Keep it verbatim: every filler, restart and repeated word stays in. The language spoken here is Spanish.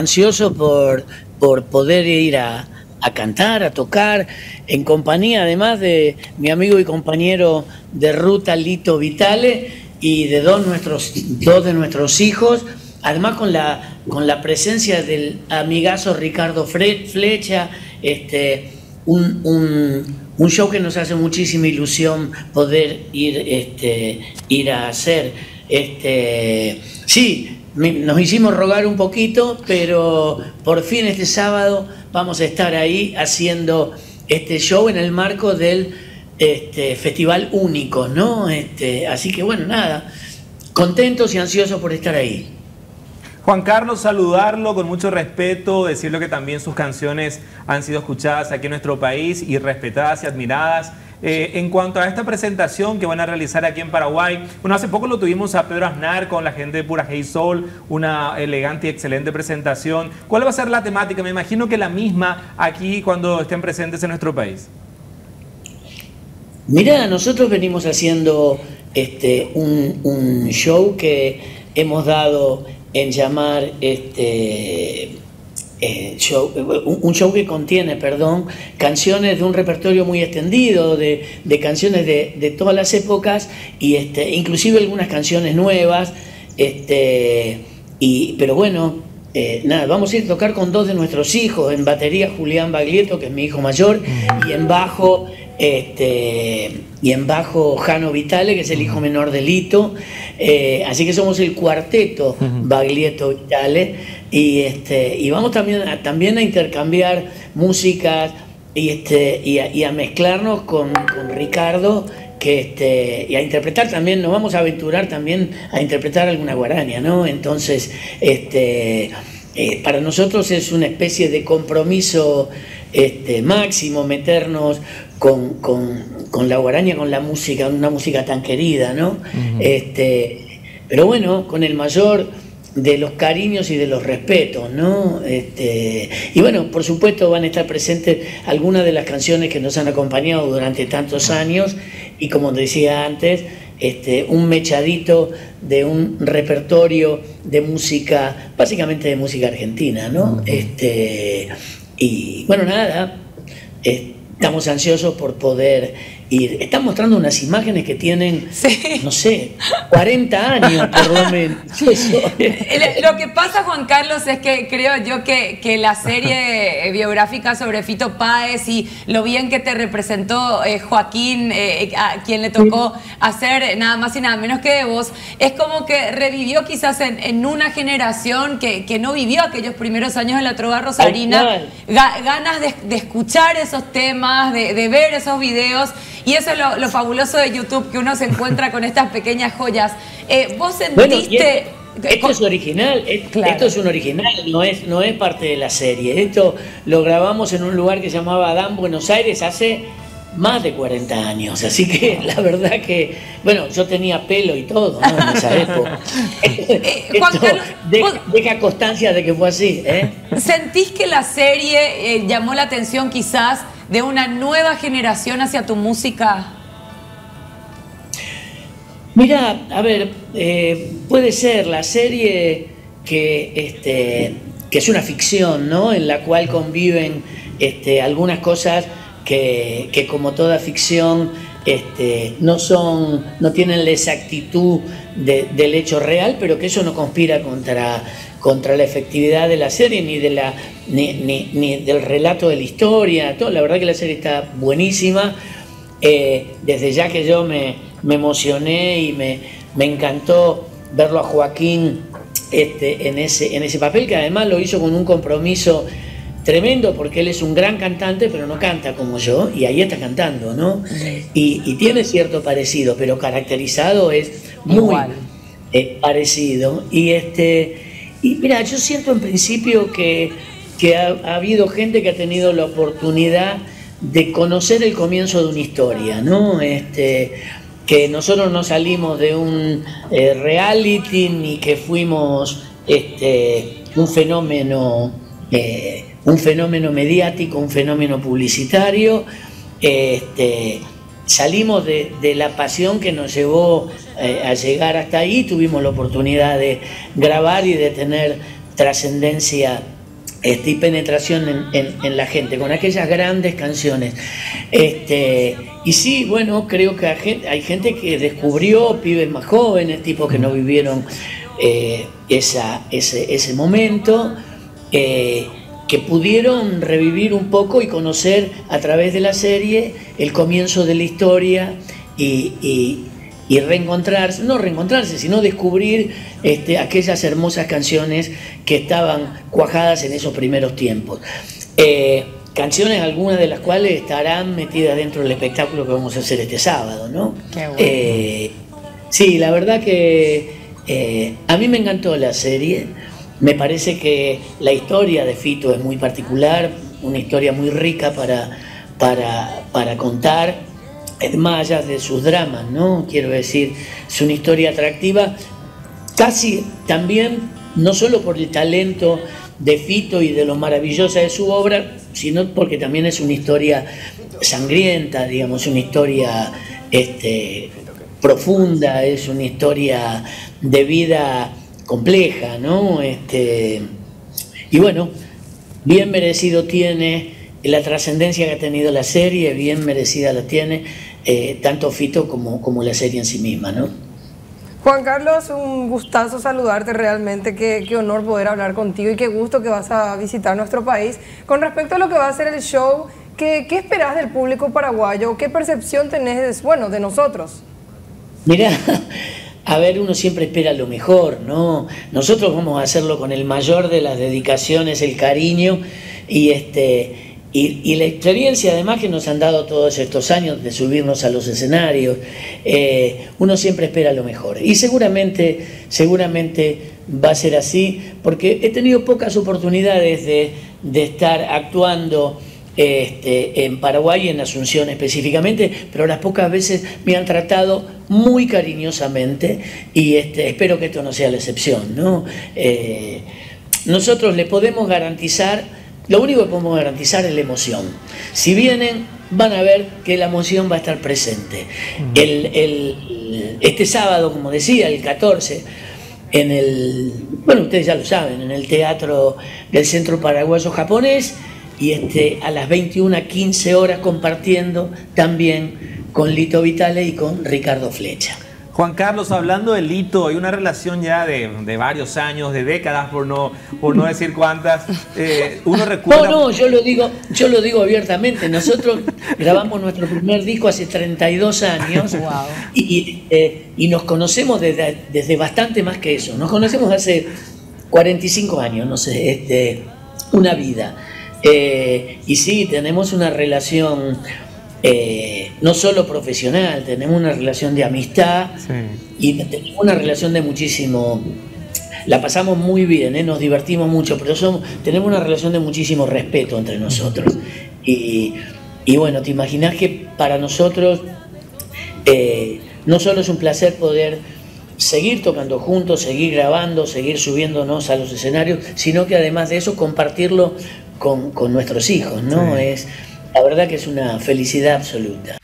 ansioso por, por poder ir a, a cantar, a tocar, en compañía además de mi amigo y compañero de ruta Lito Vitale y de dos, nuestros, dos de nuestros hijos, además con la, con la presencia del amigazo Ricardo Flecha, este, un, un, un show que nos hace muchísima ilusión poder ir, este, ir a hacer. Este, sí, nos hicimos rogar un poquito, pero por fin este sábado vamos a estar ahí haciendo este show en el marco del este, Festival Único, ¿no? Este, así que bueno, nada, contentos y ansiosos por estar ahí. Juan Carlos, saludarlo con mucho respeto, decirle que también sus canciones han sido escuchadas aquí en nuestro país y respetadas y admiradas. Eh, en cuanto a esta presentación que van a realizar aquí en Paraguay, bueno, hace poco lo tuvimos a Pedro Aznar con la gente de Pura Hey Soul, una elegante y excelente presentación. ¿Cuál va a ser la temática? Me imagino que la misma aquí cuando estén presentes en nuestro país. Mira, nosotros venimos haciendo este, un, un show que hemos dado en llamar este... Eh, show, un show que contiene, perdón, canciones de un repertorio muy extendido, de, de canciones de, de todas las épocas, y este, inclusive algunas canciones nuevas, este, y, pero bueno, eh, nada, vamos a ir a tocar con dos de nuestros hijos, en batería Julián Baglietto, que es mi hijo mayor, y en bajo, este, y en bajo Jano Vitale, que es el hijo menor de Lito, eh, así que somos el cuarteto Baglietto Vitale. Y, este, y vamos también a, también a intercambiar músicas y, este, y, a, y a mezclarnos con, con Ricardo, que, este, y a interpretar también, nos vamos a aventurar también a interpretar alguna guaraña, ¿no? Entonces, este, eh, para nosotros es una especie de compromiso este, máximo meternos con, con, con la guaraña, con la música, una música tan querida, ¿no? Uh-huh. este, pero bueno, con el mayor de los cariños y de los respetos, ¿no? Este, y bueno, por supuesto van a estar presentes algunas de las canciones que nos han acompañado durante tantos años y, como decía antes, este, un mechadito de un repertorio de música, básicamente de música argentina, ¿no? Este, y bueno, nada, estamos ansiosos por poder ir. Están mostrando unas imágenes que tienen, sí, no sé, cuarenta años por lo menos. Lo que pasa, Juan Carlos, es que creo yo que, que la serie biográfica sobre Fito Páez y lo bien que te representó eh, Joaquín, eh, a quien le tocó hacer nada más y nada menos que de vos, es como que revivió quizás en, en una generación que, que no vivió aquellos primeros años de la trova rosarina, ga, ganas de, de escuchar esos temas, de, de ver esos videos. Y eso es lo, lo fabuloso de YouTube, que uno se encuentra con estas pequeñas joyas. Eh, ¿Vos sentiste...? Bueno, esto, esto es original, es, claro. Esto es un original, no es, no es parte de la serie. Esto lo grabamos en un lugar que se llamaba Adán, Buenos Aires, hace más de cuarenta años. Así que la verdad que, bueno, yo tenía pelo y todo, ¿no? En esa época. eh, Juan Carlos, deja, deja constancia de que fue así, ¿eh? ¿Sentís que la serie eh, llamó la atención quizás de una nueva generación hacia tu música? Mira, a ver, eh, puede ser la serie que, este, que es una ficción, ¿no? En la cual conviven este, algunas cosas que, que como toda ficción este, no son, no tienen la exactitud de, del hecho real, pero que eso no conspira contra contra la efectividad de la serie, ni de la ni, ni, ni del relato de la historia, todo. La verdad que la serie está buenísima. Eh, desde ya que yo me, me emocioné y me, me encantó verlo a Joaquín este, en, ese, en ese papel, que además lo hizo con un compromiso tremendo, porque él es un gran cantante, pero no canta como yo, y ahí está cantando, ¿no? Y, y tiene cierto parecido, pero caracterizado es muy eh, parecido. Y este Y mira, yo siento en principio que, que ha, ha habido gente que ha tenido la oportunidad de conocer el comienzo de una historia, ¿no? Este, que nosotros no salimos de un eh, reality ni que fuimos este, un fenómeno, eh, un fenómeno mediático, un fenómeno publicitario. Este, salimos de, de la pasión que nos llevó eh, a llegar hasta ahí, tuvimos la oportunidad de grabar y de tener trascendencia este, y penetración en, en, en la gente, con aquellas grandes canciones. Este, y sí, bueno, creo que hay gente, hay gente que descubrió, pibes más jóvenes, tipos que no vivieron eh, esa, ese, ese momento, eh, que pudieron revivir un poco y conocer a través de la serie el comienzo de la historia y, y, y reencontrarse, no reencontrarse, sino descubrir este, aquellas hermosas canciones que estaban cuajadas en esos primeros tiempos. Eh, canciones, algunas de las cuales estarán metidas dentro del espectáculo que vamos a hacer este sábado, ¿no? Qué bueno. Eh, sí, la verdad que eh, a mí me encantó la serie. Me parece que la historia de Fito es muy particular, una historia muy rica para, para, para contar, es más allá de sus dramas, ¿no? Quiero decir, es una historia atractiva, casi también, no solo por el talento de Fito y de lo maravillosa de su obra, sino porque también es una historia sangrienta, digamos, una historia este, profunda, es una historia de vida compleja, ¿no? Este, y bueno, bien merecido tiene la trascendencia que ha tenido la serie, bien merecida la tiene eh, tanto Fito como, como la serie en sí misma, ¿no? Juan Carlos, un gustazo saludarte realmente, qué, qué honor poder hablar contigo y qué gusto que vas a visitar nuestro país. Con respecto a lo que va a ser el show, ¿qué, qué esperás del público paraguayo? ¿Qué percepción tenés, bueno, de nosotros? Mirá, a ver, uno siempre espera lo mejor, ¿no? Nosotros vamos a hacerlo con el mayor de las dedicaciones, el cariño y este y, y la experiencia además que nos han dado todos estos años de subirnos a los escenarios. Eh, uno siempre espera lo mejor y seguramente, seguramente va a ser así, porque he tenido pocas oportunidades de, de estar actuando Este, en Paraguay, en Asunción específicamente, pero las pocas veces me han tratado muy cariñosamente y este, espero que esto no sea la excepción, ¿no? Eh, nosotros le podemos garantizar, lo único que podemos garantizar es la emoción. Si vienen, van a ver que la emoción va a estar presente. El, el, este sábado, como decía, el catorce, en el, bueno, ustedes ya lo saben, en el Teatro del Centro Paraguayo Japonés, y este, a las veintiuna quince horas compartiendo también con Lito Vitale y con Ricardo Flecha. Juan Carlos, hablando de Lito, hay una relación ya de, de varios años, de décadas, por no, por no decir cuántas. Eh, uno recuerda... No, no, yo lo digo, yo lo digo abiertamente. Nosotros grabamos nuestro primer disco hace treinta y dos años. Wow. y, eh, y nos conocemos desde, desde bastante más que eso. Nos conocemos hace cuarenta y cinco años, no sé, este, una vida. Eh, y sí, tenemos una relación eh, no solo profesional, tenemos una relación de amistad, sí. Y tenemos una relación de muchísimo, la pasamos muy bien, ¿eh? Nos divertimos mucho, pero somos, tenemos una relación de muchísimo respeto entre nosotros. Y, y bueno, te imaginas que para nosotros eh, no solo es un placer poder seguir tocando juntos, seguir grabando, seguir subiéndonos a los escenarios, sino que además de eso compartirlo Con, con nuestros hijos, ¿no? Sí. Es, la verdad que es una felicidad absoluta.